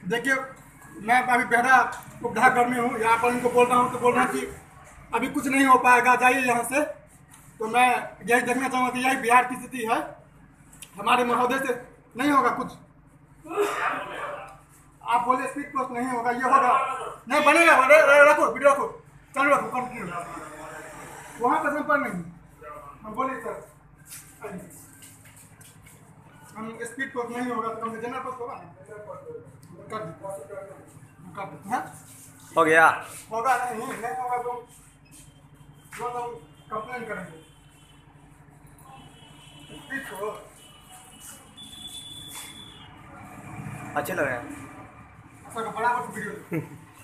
देखिए, मैं अभी बेहरा उपधागर में हूँ। यहाँ पर इनको बोल रहा हूँ तो बोल रहे हैं कि अभी कुछ नहीं हो पाएगा, जाइए यहाँ से। तो मैं यही देखना चाहूँगा कि यही बिहार की स्थिति है, हमारे महोदय से नहीं होगा कुछ। आप बोले स्पीड पोस्ट नहीं होगा, ये होगा नहीं बनेगा। रखो वीडियो रखो, चालू रखो, कंटिन्यू। वहाँ पर संपर्क नहीं, हम बोले सर हम स्पीड पोस्ट नहीं होगा तो हम जनरल पोस्ट होगा ना, कर देते हैं। हो गया, होगा नहीं होगा तो हम कंप्लेन करेंगे। स्पीड पोस्ट अच्छे लग रहे हैं। सर बड़ा वीडियो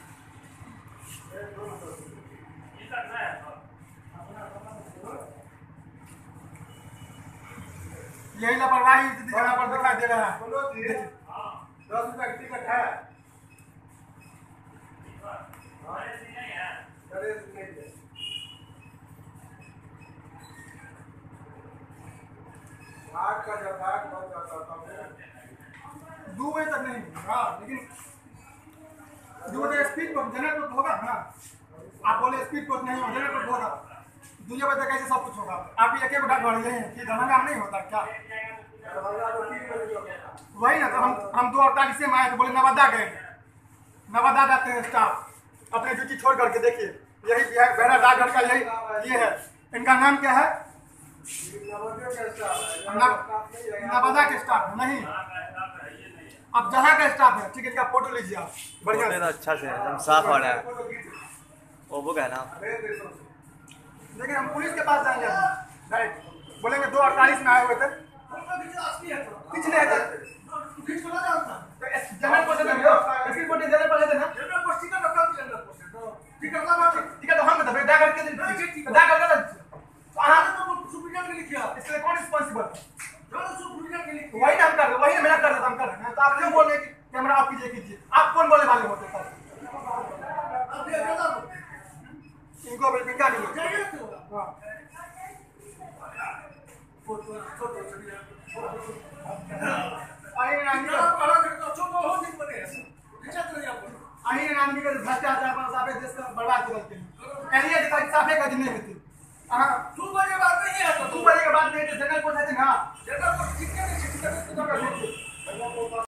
यही लापरवाही यहाँ पर दिखाई दे रहा है। 10 रुपये की टिकट है। आठ का जब आठ बज जाता 2 बजे तक नहीं। हाँ लेकिन 2 बजे स्पीड पोस्ट जनरेट होगा ना। आप बोले स्पीड पोस्ट नहीं होगा, जनरेट होगा। 2 बजे तक ऐसे सब कुछ होगा। आप ये एक डाक बढ़ गए हैं कि दरभंगा नहीं होता क्या? वही ना, तो हम 2:48 में आए तो बोले नवादा गए। नवादा जाते हैं स्टाफ अपने ड्यूटी छोड़ करके। देखिए यही बेहरा डाकघर का यही ये है। इनका नाम क्या है? नवादा के स्टाफ नहीं, अब जहाँ का स्टाफ है। ठीक है, इसका फोटो लीजिए आप बढ़िया से। अच्छा से एकदम साफ आ रहा है। वो है ना, लेकिन हम पुलिस के पास जाएंगे डायरेक्ट। बोलेंगे 2:48 में आए हुए थे, पिछले जनरल पोस्ट जनरल पर लेते ना। टिकट तो हम दबे डाक के दिन डाक कर इसलिए कौन रिस्पॉन्सिबल? वही ना हम कर रहे, वही मेरा कर देता, हम कर रहे हैं। तो आप क्यों बोल रहे कि कैमरा आप कीजिए? आप कौन बोले वाले होते सर? इनको अभी बिका नहीं भ्रष्टाचार देश का बर्बाद करते हैं। साफे का जिन्हें में थे। 2 बजे के बाद नहीं आता, 2 बजे के बाद नहीं। जनरल पोस्ट है ना, जनरल पोस्ट ठीक है।